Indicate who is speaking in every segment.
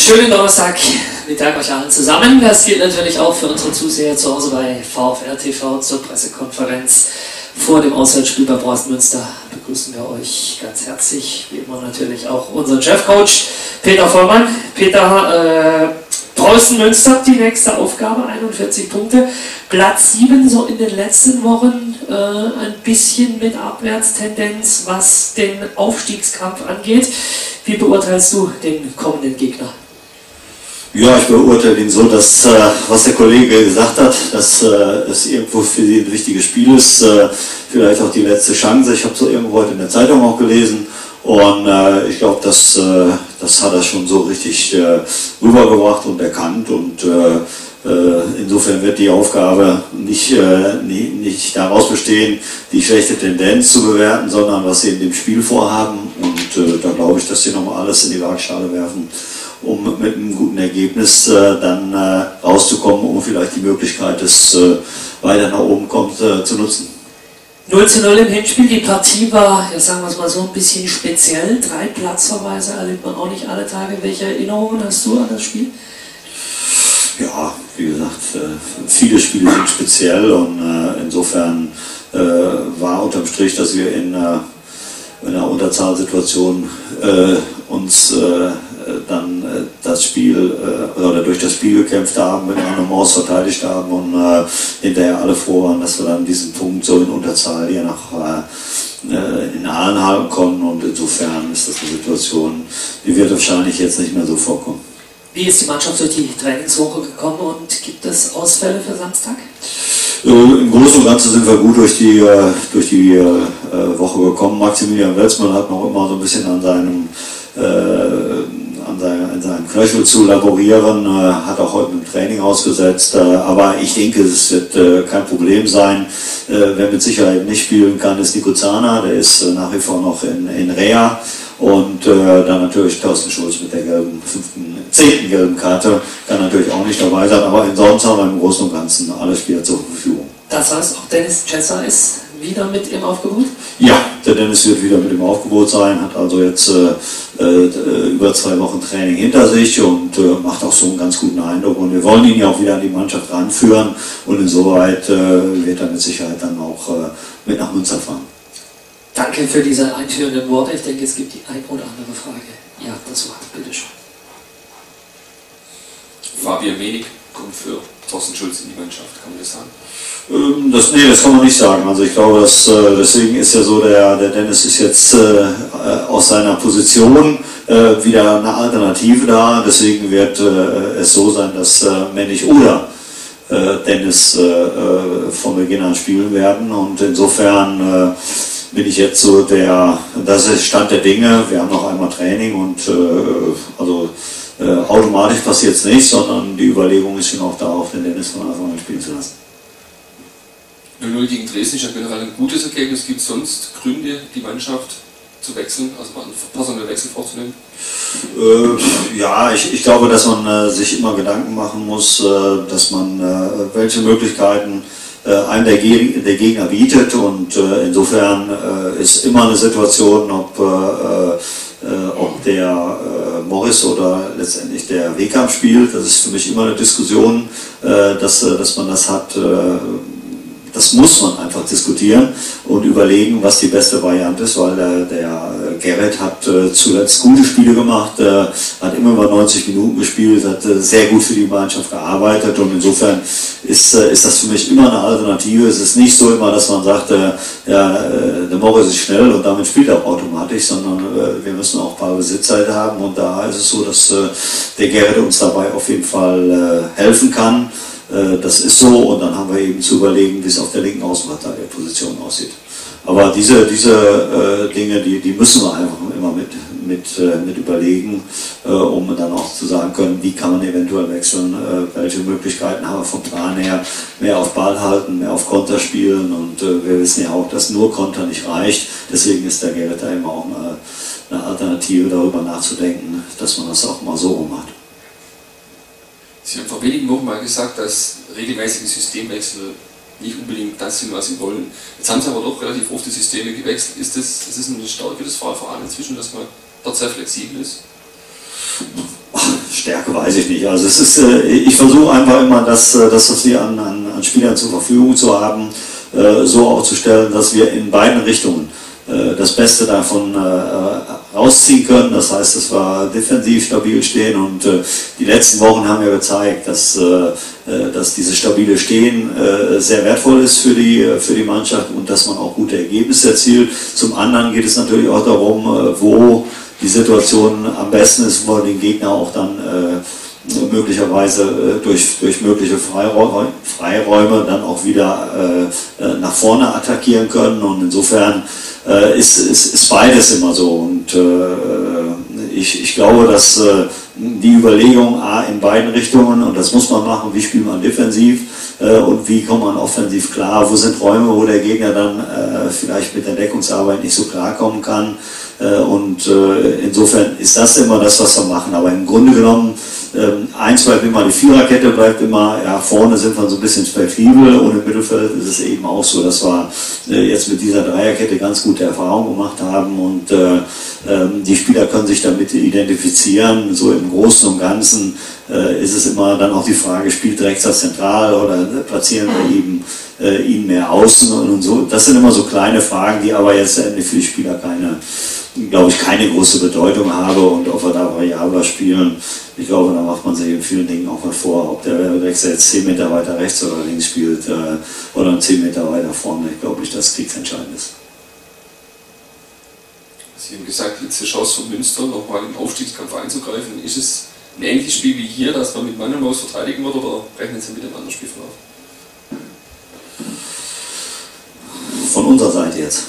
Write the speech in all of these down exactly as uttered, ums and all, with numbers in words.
Speaker 1: Schönen Donnerstag, Mittag euch allen zusammen. Das gilt natürlich auch für unsere Zuseher zu Hause bei VfR T V zur Pressekonferenz vor dem Auswärtsspiel bei Preußen Münster. Begrüßen wir euch ganz herzlich, wie immer natürlich auch unseren Chefcoach Peter Vollmann. Peter, äh, Preußen Münster, die nächste Aufgabe, einundvierzig Punkte, Platz sieben, so in den letzten Wochen äh, ein bisschen mit Abwärtstendenz, was den Aufstiegskampf angeht. Wie beurteilst du den kommenden Gegner?
Speaker 2: Ja, ich beurteile ihn so, dass, äh, was der Kollege gesagt hat, dass äh, es irgendwo für sie ein wichtiges Spiel ist, äh, vielleicht auch die letzte Chance. Ich habe so irgendwo heute in der Zeitung auch gelesen und äh, ich glaube, das, äh, das hat er schon so richtig äh, rübergebracht und erkannt und äh, insofern wird die Aufgabe nicht, äh, nicht, nicht daraus bestehen, die schlechte Tendenz zu bewerten, sondern was sie in dem Spiel vorhaben. Und äh, da glaube ich, dass sie nochmal alles in die Waagschale werfen, um mit einem guten Ergebnis äh, dann äh, rauszukommen, um vielleicht die Möglichkeit, dass äh, weiter nach oben kommt, äh, zu nutzen.
Speaker 1: null zu null im Hinspiel, die Partie war, ja sagen wir es mal so, ein bisschen speziell. Drei Platzverweise erlebt man auch nicht alle Tage. Welche Erinnerungen hast du an das Spiel?
Speaker 2: Ja, wie gesagt, viele Spiele sind speziell und äh, insofern äh, war unterm Strich, dass wir in, äh, in einer Unterzahlsituation äh, uns äh, dann äh, das Spiel äh, oder durch das Spiel gekämpft haben, mit einer Maus verteidigt haben und äh, hinterher alle froh waren, dass wir dann diesen Punkt so in Unterzahl hier nach äh, in Aalen halten konnten und insofern ist das eine Situation, die wird wahrscheinlich jetzt nicht mehr so vorkommen.
Speaker 1: Wie ist die Mannschaft durch die Trainingswoche gekommen und gibt es Ausfälle für Samstag?
Speaker 2: Äh, Im Großen und Ganzen sind wir gut durch die, äh, durch die äh, Woche gekommen. Maximilian Welzmann hat noch immer so ein bisschen an seinem, äh, an seinem, an seinem Knöchel zu laborieren, äh, hat auch heute im Training ausgesetzt. Äh, aber ich denke, es wird äh, kein Problem sein. Äh, wer mit Sicherheit nicht spielen kann, ist Nico Zahner, der ist äh, nach wie vor noch in, in Rea. Und äh, dann natürlich Thorsten Schulz mit der gelben, fünften, zehnten gelben Karte kann natürlich auch nicht dabei sein, aber ansonsten haben wir im Großen und Ganzen alle Spieler zur Verfügung.
Speaker 1: Das heißt, auch Dennis Chesser ist wieder mit im Aufgebot?
Speaker 2: Ja, der Dennis wird wieder mit im Aufgebot sein, hat also jetzt äh, äh, über zwei Wochen Training hinter sich und äh, macht auch so einen ganz guten Eindruck. Und wir wollen ihn ja auch wieder an die Mannschaft ranführen und insoweit äh, wird er mit Sicherheit dann auch äh, mit nach Münster fahren.
Speaker 1: Danke für diese einführenden Worte. Ich denke, es gibt die ein oder andere Frage. Ja, das Wort, bitte schon.
Speaker 3: Fabian Wenig kommt für Thorsten Schulz in die Mannschaft, kann man das sagen?
Speaker 2: Ähm, das, nee, das kann man nicht sagen. Also ich glaube, dass, äh, deswegen ist ja so, der, der Dennis ist jetzt äh, aus seiner Position äh, wieder eine Alternative da. Deswegen wird äh, es so sein, dass äh, Mendig oder äh, Dennis äh, von Beginn an spielen werden. Und insofern äh, bin ich jetzt so der, das ist Stand der Dinge, wir haben noch einmal Training und äh, also äh, automatisch passiert es nicht, sondern die Überlegung ist schon auch da, auch den Dennis von Anfang an spielen zu lassen.
Speaker 3: null null gegen Dresden ist ja generell ein gutes Ergebnis. Gibt es sonst Gründe, die Mannschaft zu wechseln, also einen personellen Wechsel vorzunehmen?
Speaker 2: Äh, ja, ich, ich glaube, dass man äh, sich immer Gedanken machen muss, äh, dass man äh, welche Möglichkeiten einem der, Geg der Gegner bietet und äh, insofern äh, ist immer eine Situation, ob, äh, äh, ob der äh, Morris oder letztendlich der Wehkamp spielt. Das ist für mich immer eine Diskussion, äh, dass, dass man das hat. Äh, Das muss man einfach diskutieren und überlegen, was die beste Variante ist, weil der, der Gerrit hat äh, zuletzt gute Spiele gemacht, äh, hat immer über neunzig Minuten gespielt, hat äh, sehr gut für die Mannschaft gearbeitet und insofern ist, äh, ist das für mich immer eine Alternative. Es ist nicht so immer, dass man sagt, äh, ja, äh, der Morris ist schnell und damit spielt er auch automatisch, sondern äh, wir müssen auch ein paar Besitzzeit haben und da ist es so, dass äh, der Gerrit uns dabei auf jeden Fall äh, helfen kann. Das ist so und dann haben wir eben zu überlegen, wie es auf der linken Außenverteidigerposition aussieht. Aber diese, diese äh, Dinge, die, die müssen wir einfach immer mit, mit, äh, mit überlegen, äh, um dann auch zu sagen können, wie kann man eventuell wechseln, äh, welche Möglichkeiten haben wir vom Plan her, mehr auf Ball halten, mehr auf Konter spielen und äh, wir wissen ja auch, dass nur Konter nicht reicht. Deswegen ist der Gerrit da immer auch eine, eine Alternative, darüber nachzudenken, dass man das auch mal so rum macht.
Speaker 3: Sie haben vor wenigen Wochen mal gesagt, dass regelmäßige Systemwechsel nicht unbedingt das sind, was Sie wollen. Jetzt haben Sie aber doch relativ oft die Systeme gewechselt. Ist das, das ist eine Stärke des VfR inzwischen, dass man dort sehr flexibel ist?
Speaker 2: Stärke weiß ich nicht. Also es ist, äh, ich versuche einfach immer, das, das was wir an, an, an Spielern zur Verfügung zu haben, äh, so aufzustellen, dass wir in beiden Richtungen äh, das Beste davon äh, rausziehen können. Das heißt, dass wir defensiv stabil stehen und äh, die letzten Wochen haben ja gezeigt, dass, äh, dass dieses stabile Stehen äh, sehr wertvoll ist für die, für die Mannschaft und dass man auch gute Ergebnisse erzielt. Zum anderen geht es natürlich auch darum, äh, wo die Situation am besten ist, wo wir den Gegner auch dann äh, möglicherweise äh, durch, durch mögliche Freiräume, Freiräume dann auch wieder äh, nach vorne attackieren können. Und insofern äh, ist, ist, ist beides immer so. Und äh, ich, ich glaube, dass äh, die Überlegung A in beiden Richtungen, und das muss man machen, wie spielt man defensiv äh, und wie kommt man offensiv klar, wo sind Räume, wo der Gegner dann äh, vielleicht mit der Deckungsarbeit nicht so klarkommen kann. Und äh, insofern ist das immer das, was wir machen. Aber im Grunde genommen, äh, eins bleibt immer, die Viererkette bleibt immer, ja, vorne sind wir so ein bisschen flexibel und im Mittelfeld ist es eben auch so, dass wir äh, jetzt mit dieser Dreierkette ganz gute Erfahrungen gemacht haben und äh, äh, die Spieler können sich damit identifizieren. So im Großen und Ganzen äh, ist es immer dann auch die Frage, spielt Drexler zentral oder platzieren wir eben äh, ihn mehr außen und so. Das sind immer so kleine Fragen, die aber jetzt endlich für die Spieler keine, glaube ich, keine große Bedeutung habe und ob wir da variabler spielen, ich glaube, da macht man sich in vielen Dingen auch was vor, ob der Wechsel jetzt zehn Meter weiter rechts oder links spielt äh, oder zehn Meter weiter vorne, ich glaube nicht, dass kriegsentscheidend ist.
Speaker 3: Sie haben gesagt, letzte Chance von Münster, nochmal im Aufstiegskampf einzugreifen. Ist es ein ähnliches Spiel wie hier, dass man mit Mann und Maus verteidigen wird oder rechnen Sie mit einem anderen Spielverlauf?
Speaker 2: Von unserer Seite jetzt.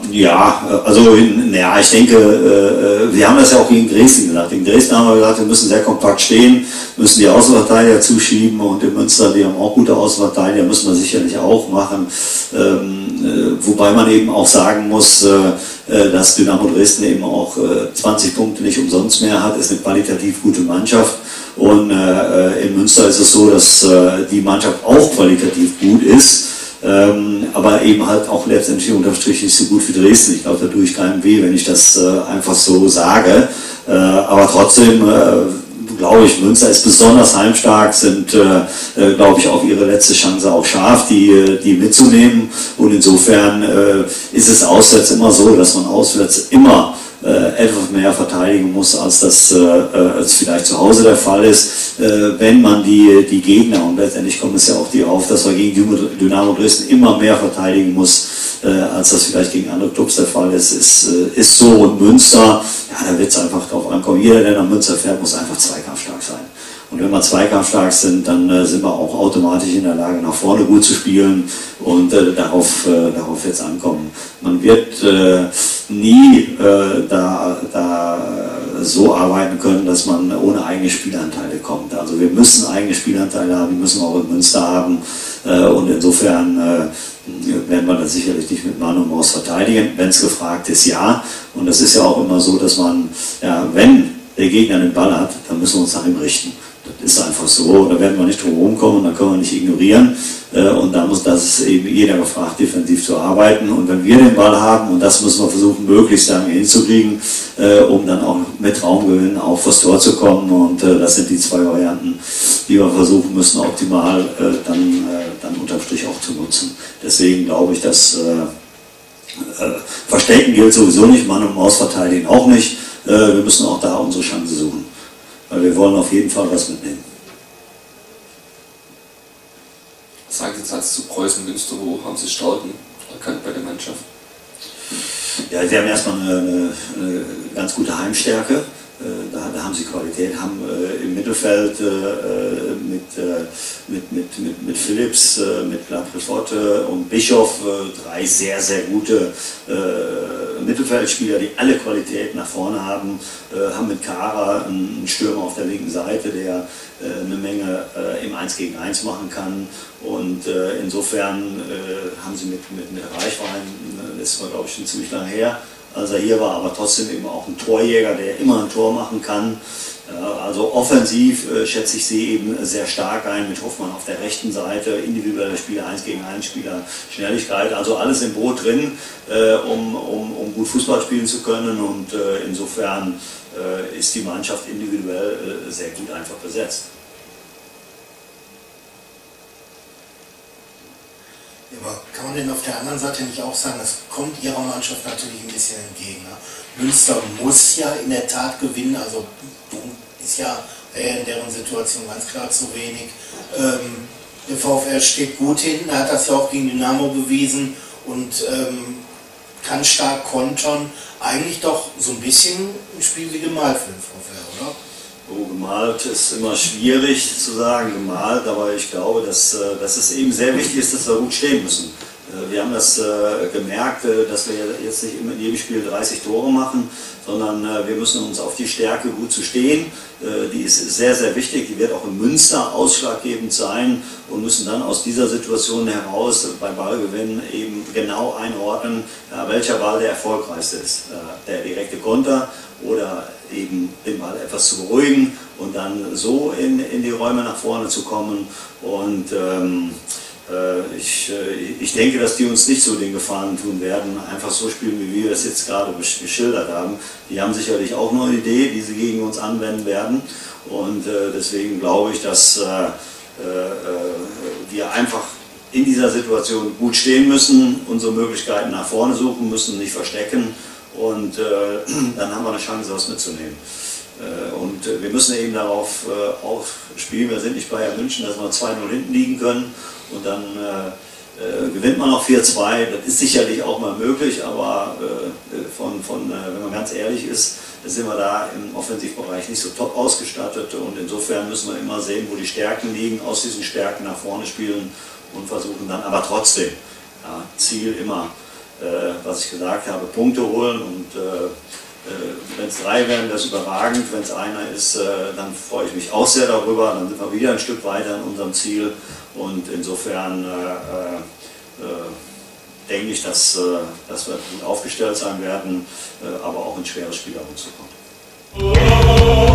Speaker 2: Ja, also ja, ich denke, äh, wir haben das ja auch gegen Dresden gesagt. In Dresden haben wir gesagt, wir müssen sehr kompakt stehen, müssen die Außenverteidiger zuschieben und in Münster, die haben auch gute Außenverteidiger, müssen wir sicherlich auch machen. Ähm, äh, wobei man eben auch sagen muss, äh, dass Dynamo Dresden eben auch äh, zwanzig Punkte nicht umsonst mehr hat, ist eine qualitativ gute Mannschaft. Und äh, in Münster ist es so, dass äh, die Mannschaft auch qualitativ gut ist. Ähm, aber eben halt auch letztendlich unterm Strich nicht so gut wie Dresden. Ich glaube, da tue ich keinem weh, wenn ich das äh, einfach so sage. Äh, aber trotzdem, äh, glaube ich, Münster ist besonders heimstark, sind, äh, äh, glaube ich, auch ihre letzte Chance auch scharf, die, die mitzunehmen. Und insofern äh, ist es auswärts immer so, dass man auswärts immer Äh, etwas mehr verteidigen muss, als das äh, als vielleicht zu Hause der Fall ist, äh, wenn man die, die Gegner, und letztendlich kommt es ja auch die auf, dass man gegen Dynamo Dresden immer mehr verteidigen muss, äh, als das vielleicht gegen andere Clubs der Fall ist, ist, äh, ist so. Und Münster, ja, da wird es einfach drauf ankommen. Jeder, der nach Münster fährt, muss einfach zweikampfstark sein. Und wenn wir zweikampfstark sind, dann äh, sind wir auch automatisch in der Lage, nach vorne gut zu spielen und äh, darauf, äh, darauf wird es ankommen. Man wird äh, nie äh, da, da so arbeiten können, dass man ohne eigene Spielanteile kommt. Also wir müssen eigene Spielanteile haben, die müssen wir auch in Münster haben äh, und insofern äh, werden wir das sicherlich nicht mit Mann und Maus verteidigen, wenn es gefragt ist, ja. Und das ist ja auch immer so, dass man, ja, wenn der Gegner den Ball hat, dann müssen wir uns nach ihm richten. Das ist einfach so, da werden wir nicht drum rumkommen und da können wir nicht ignorieren. Und da muss das ist eben jeder gefragt, defensiv zu arbeiten. Und wenn wir den Ball haben, und das müssen wir versuchen, möglichst lange hinzukriegen, um dann auch mit Raumgewinn auf das Tor zu kommen. Und das sind die zwei Varianten, die wir versuchen müssen, optimal dann, dann unterm Strich auch zu nutzen. Deswegen glaube ich, dass Verstecken gilt sowieso nicht, Mann und Maus verteidigen auch nicht. Wir müssen auch da unsere Chance suchen. Weil wir wollen auf jeden Fall was mitnehmen.
Speaker 3: Sagen Sie einen Satz zu Preußen Münster, wo haben Sie Stärken erkannt bei der Mannschaft?
Speaker 2: Ja, sie haben erstmal eine, eine, eine ganz gute Heimstärke. Da, da haben sie Qualität, haben äh, im Mittelfeld äh, mit, äh, mit, mit, mit, mit Phillips, äh, mit Lapreforte und Bischof äh, drei sehr, sehr gute äh, Mittelfeldspieler, die alle Qualität nach vorne haben, äh, haben mit Kara einen Stürmer auf der linken Seite, der äh, eine Menge äh, im eins gegen eins machen kann und äh, insofern äh, haben sie mit, mit, mit Reichwein, das war glaube ich schon ziemlich lange her, als er hier war, aber trotzdem eben auch ein Torjäger, der immer ein Tor machen kann. Also offensiv äh, schätze ich sie eben sehr stark ein, mit Hoffmann auf der rechten Seite, individuelle Spieler, eins gegen eins Spieler, Schnelligkeit, also alles im Boot drin, äh, um, um, um gut Fußball spielen zu können, und äh, insofern äh, ist die Mannschaft individuell äh, sehr gut einfach besetzt.
Speaker 4: Aber kann man denn auf der anderen Seite nicht auch sagen, das kommt Ihrer Mannschaft natürlich ein bisschen entgegen? Ne? Münster muss ja in der Tat gewinnen, also ist ja in deren Situation ganz klar zu wenig. Ähm, der VfR steht gut hinten, er hat das ja auch gegen Dynamo bewiesen und ähm, kann stark kontern. Eigentlich doch so ein bisschen ein Spiel wie gemalt für den VfR, oder?
Speaker 2: Oh, gemalt ist immer schwierig zu sagen, gemalt, aber ich glaube, dass, dass es eben sehr wichtig ist, dass wir gut stehen müssen. Wir haben das äh, gemerkt, äh, dass wir jetzt nicht immer in jedem Spiel dreißig Tore machen, sondern äh, wir müssen uns auf die Stärke, gut zu stehen. Äh, die ist sehr, sehr wichtig, die wird auch in Münster ausschlaggebend sein, und müssen dann aus dieser Situation heraus äh, beim Ballgewinn eben genau einordnen, äh, welcher Ball der erfolgreichste ist. Äh, der direkte Konter oder eben den Ball etwas zu beruhigen und dann so in, in die Räume nach vorne zu kommen. Und ähm, Ich, ich denke, dass die uns nicht so den Gefallen tun werden, einfach so spielen, wie wir es jetzt gerade geschildert haben. Die haben sicherlich auch noch eine Idee, die sie gegen uns anwenden werden, und deswegen glaube ich, dass wir einfach in dieser Situation gut stehen müssen, unsere Möglichkeiten nach vorne suchen müssen, nicht verstecken, und dann haben wir eine Chance, was mitzunehmen. Und wir müssen eben darauf auch spielen, wir sind nicht Bayern München, dass wir zwei null hinten liegen können und dann äh, gewinnt man noch vier zwei. Das ist sicherlich auch mal möglich, aber äh, von, von, äh, wenn man ganz ehrlich ist, sind wir da im Offensivbereich nicht so top ausgestattet, und insofern müssen wir immer sehen, wo die Stärken liegen, aus diesen Stärken nach vorne spielen und versuchen dann aber trotzdem, ja, Ziel immer, äh, was ich gesagt habe, Punkte holen, und äh, wenn es drei werden, das ist überragend. Wenn es einer ist, dann freue ich mich auch sehr darüber. Dann sind wir wieder ein Stück weiter in unserem Ziel. Und insofern äh, äh, denke ich, dass, äh, dass wir gut aufgestellt sein werden, äh, aber auch ein schweres Spiel auf uns zukommt.